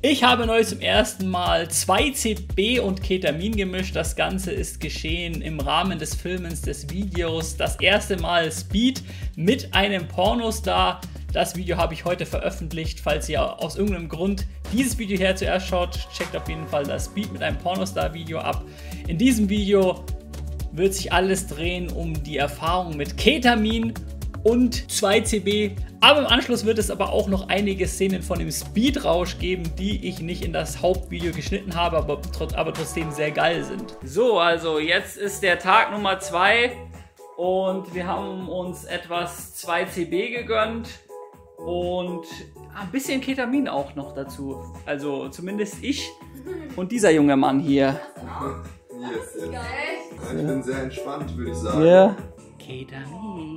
Ich habe neu zum ersten Mal 2CB und Ketamin gemischt. Das Ganze ist geschehen im Rahmen des Filmens des Videos. Das erste Mal Speed mit einem Pornostar. Das Video habe ich heute veröffentlicht. Falls ihr aus irgendeinem Grund dieses Video hier zuerst schaut, checkt auf jeden Fall das Speed mit einem Pornostar Video ab. In diesem Video wird sich alles drehen um die Erfahrung mit Ketamin und 2CB. Aber im Anschluss wird es aber auch noch einige Szenen von dem Speedrausch geben, die ich nicht in das Hauptvideo geschnitten habe, aber trotzdem sehr geil sind. So, also jetzt ist der Tag Nummer 2 und wir haben uns etwas 2CB gegönnt und ein bisschen Ketamin auch noch dazu. Also zumindest ich und dieser junge Mann hier. Yes. Ich bin sehr entspannt, würde ich sagen. Ja. Ketamin.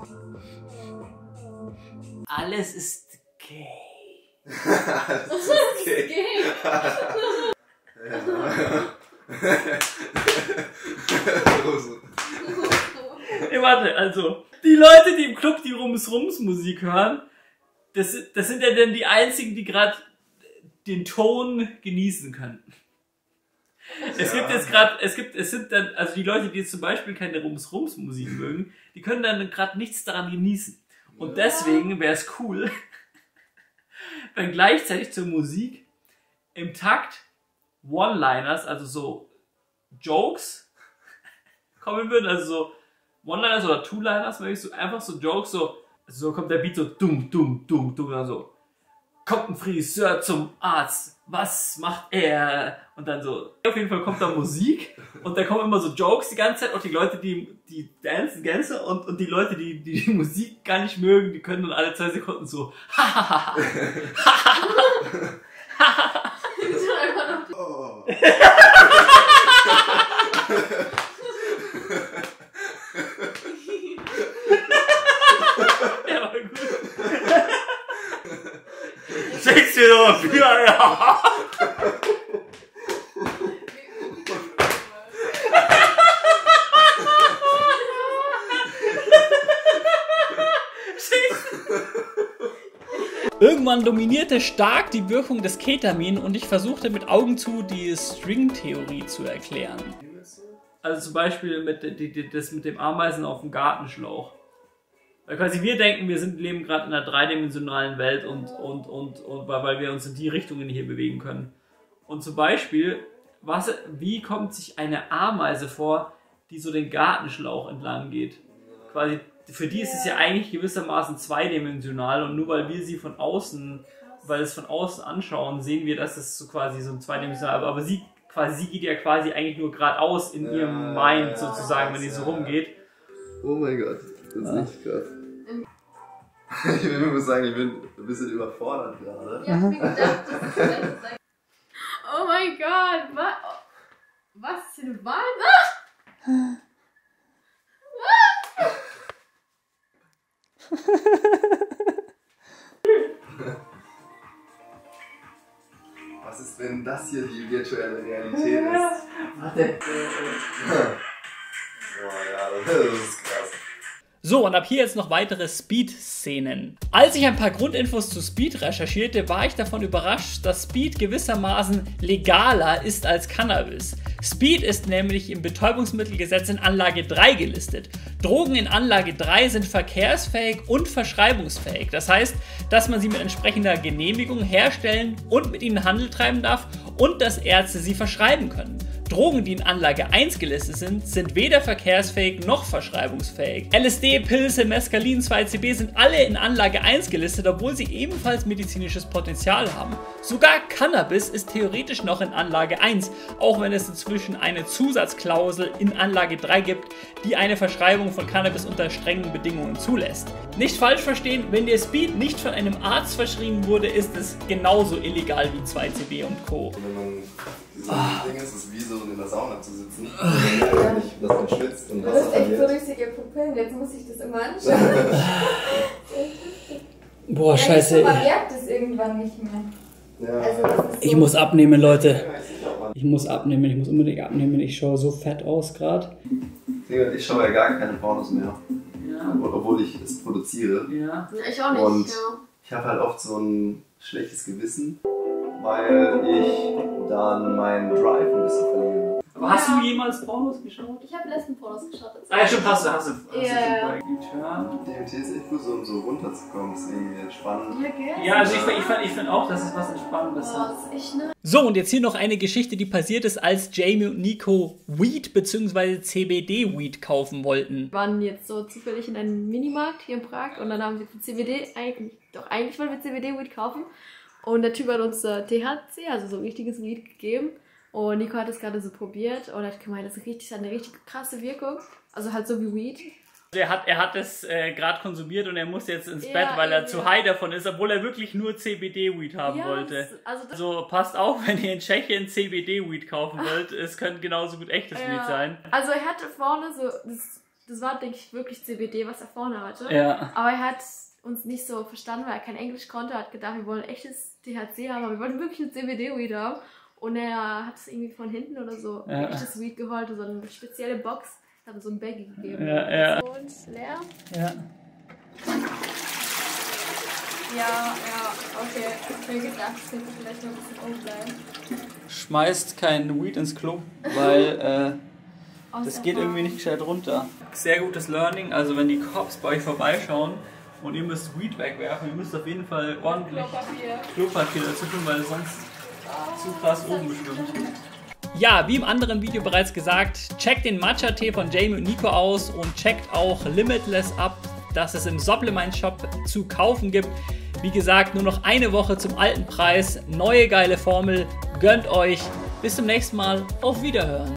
Alles ist gay. Alles ist gay. Nee, warte, also, die Leute, die im Club die Rums-Rums-Musik hören, das sind ja dann die einzigen, die gerade den Ton genießen können. Es gibt jetzt gerade, es sind dann, also die Leute, die jetzt zum Beispiel keine Rums-Rums-Musik mögen, die können dann gerade nichts daran genießen. Und deswegen wäre es cool, wenn gleichzeitig zur Musik im Takt One-Liners, also so Jokes kommen würden, also so One-Liners oder Two-Liners, wenn ich so einfach so Jokes, so kommt der Beat so dumm, dumm, dumm, dumm, oder so. Kommt ein Friseur zum Arzt, was macht er? Und dann so, auf jeden Fall kommt da Musik und da kommen immer so Jokes die ganze Zeit und die Leute, die dancen Gänse und die Leute, die Musik gar nicht mögen, die können dann alle 2 Sekunden so Oh. Ja, war gut. Shakespeare doch für ja. Irgendwann dominierte stark die Wirkung des Ketamin und ich versuchte mit Augen zu die String-Theorie zu erklären. Also zum Beispiel das mit dem Ameisen auf dem Gartenschlauch. Weil quasi wir denken, wir leben gerade in einer dreidimensionalen Welt und weil wir uns in die Richtungen hier bewegen können. Und zum Beispiel, wie kommt sich eine Ameise vor, die so den Gartenschlauch entlang geht? Quasi, für die ist es ja eigentlich gewissermaßen zweidimensional und nur weil wir sie von außen anschauen, sehen wir, dass es so quasi so ein zweidimensional, aber sie geht ja quasi eigentlich nur geradeaus in ihrem Mind sozusagen, wenn die so rumgeht. Oh mein Gott, das ist nicht krass. Ich muss sagen, ich bin ein bisschen überfordert gerade. Ja, wie gedacht, das ist oh mein Gott, was ist denn Wahnsinn? Was ist, wenn das hier die virtuelle Realität ist? Warte. Boah, ja, das ist krass. So, und ab hier jetzt noch weitere Speed-Szenen. Als ich ein paar Grundinfos zu Speed recherchierte, war ich davon überrascht, dass Speed gewissermaßen legaler ist als Cannabis. Speed ist nämlich im Betäubungsmittelgesetz in Anlage 3 gelistet. Drogen in Anlage 3 sind verkehrsfähig und verschreibungsfähig. Das heißt, dass man sie mit entsprechender Genehmigung herstellen und mit ihnen Handel treiben darf und dass Ärzte sie verschreiben können. Drogen, die in Anlage 1 gelistet sind, sind weder verkehrsfähig noch verschreibungsfähig. LSD, Pilze, Mescalin, 2CB sind alle in Anlage 1 gelistet, obwohl sie ebenfalls medizinisches Potenzial haben. Sogar Cannabis ist theoretisch noch in Anlage 1, auch wenn es inzwischen eine Zusatzklausel in Anlage 3 gibt, die eine Verschreibung von Cannabis unter strengen Bedingungen zulässt. Nicht falsch verstehen, wenn der Speed nicht von einem Arzt verschrieben wurde, ist es genauso illegal wie 2CB und Co. Wenn man so ein Ding ist, es wie so in der Sauna zu sitzen. Ja. Nicht, dass man schwitzt und das Wasser ist echt so verliert. richtige Pupillen, jetzt muss ich das immer anschauen. Boah, Ja, scheiße. man merkt es irgendwann nicht mehr. Ja. Also, das ist so Ich muss abnehmen, Leute. Ja, ich auch mal. Ich muss abnehmen, ich muss unbedingt abnehmen. Ich schaue so fett aus gerade. Ich schaue ja gar keine Pornos mehr. Ja. Obwohl ich es produziere. Ja. ich auch nicht. Und ja. ich habe halt oft so ein schlechtes Gewissen, weil ich dann meinen Drive ein bisschen verliere. Aber hast du jemals Pornos geschaut? Ich habe Lesben-Pornos geschaut. Ah ja, stimmt, hast du Ja. DMT ist echt gut, so, um so runterzukommen, ist irgendwie entspannend. Ja, gell? Ja, also ich find auch, dass es was Entspannendes hat. Oh, ist echt ne? So, und jetzt hier noch eine Geschichte, die passiert ist, als Jamie und Nico Weed bzw. CBD-Weed kaufen wollten. Wir waren jetzt so zufällig in einem Minimarkt hier in Prag und dann haben wir für CBD, eigentlich wollten wir CBD-Weed kaufen und der Typ hat uns THC, also so richtiges Weed gegeben und Nico hat es gerade so probiert und hat gemeint, das hat eine richtig krasse Wirkung, also halt so wie Weed. Er hat es gerade konsumiert und er muss jetzt ins Ja, Bett, weil er eben. zu high davon ist, obwohl er wirklich nur CBD-Weed haben Ja, wollte. also das Also passt auf, wenn ihr in Tschechien CBD-Weed kaufen wollt, es könnte genauso gut echtes Weed sein. Also er hatte vorne so, das war denke ich wirklich CBD, was er vorne hatte. Ja. Aber er hat uns nicht so verstanden, weil er kein Englisch konnte. Er hat gedacht, wir wollen echtes THC haben, aber wir wollen wirklich ein CBD-Weed haben. Und er hat es irgendwie von hinten oder so echtes Weed geholt, so eine spezielle Box. Hat er so ein Baggy gegeben. Ja. Und leer. Ja. Ja, okay. Ich habe gedacht, es könnte vielleicht noch ein bisschen aufbleiben. Schmeißt kein Weed ins Klo, weil das geht irgendwie nicht gescheit runter. Sehr gutes Learning, also wenn die Cops bei euch vorbeischauen und ihr müsst Weed wegwerfen, ihr müsst auf jeden Fall ordentlich Klopapier dazu tun, weil es sonst zu krass oben bestimmt. Ja, wie im anderen Video bereits gesagt, checkt den Matcha-Tee von Jamie und Nico aus und checkt auch Limitless ab, das es im Supplement Shop zu kaufen gibt. Wie gesagt, nur noch eine Woche zum alten Preis, neue geile Formel, gönnt euch. Bis zum nächsten Mal, auf Wiederhören.